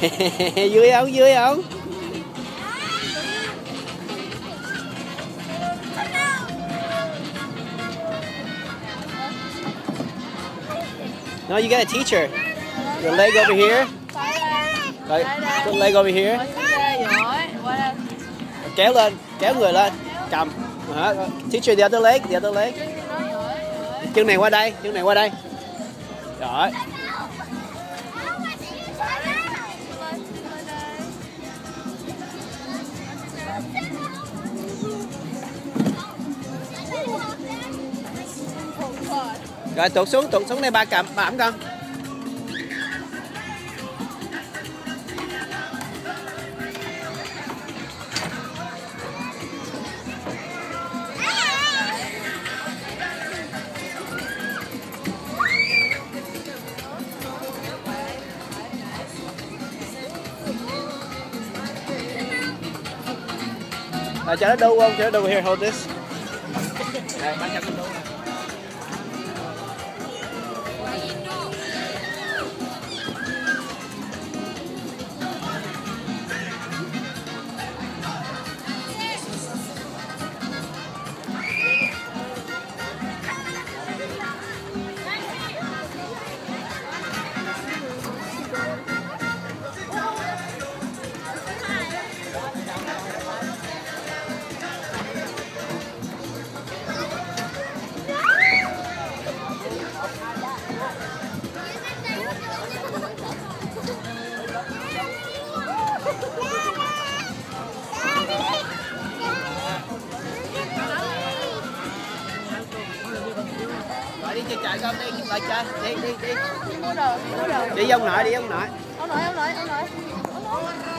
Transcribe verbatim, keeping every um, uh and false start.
Vui không? Vui không? No, you got a teacher. Your leg over here. Rồi, put leg over here. Kéo lên, kéo người lên, cầm. Uh, teacher, the other leg, the other leg. Chân này qua đây, chân này qua đây. Rồi. Rồi tụt xuống, tụt xuống đây ba cầm, ba ẩm con. Rồi cho nó đu không? Cho nó đu. Here, hold this. Đây, bán cho con đu. Đi chơi chạy con đi, lại chơi, đi đi đi. Đi mua đồ, đi mua đồ. Đi ông nội, đi ông nội. Ông nội, ông nội, ông nội.